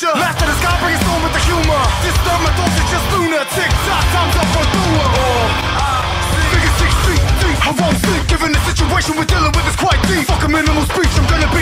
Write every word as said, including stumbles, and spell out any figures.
future. Left of the sky, bring it storm with the humor. Disturb my thoughts, it's just lunatic. Tick-tock, time's up for doer. All I see, figure six feet deep. I won't sleep, given the situation we're dealing with is quite deep. Fuck a minimal speech, I'm gonna be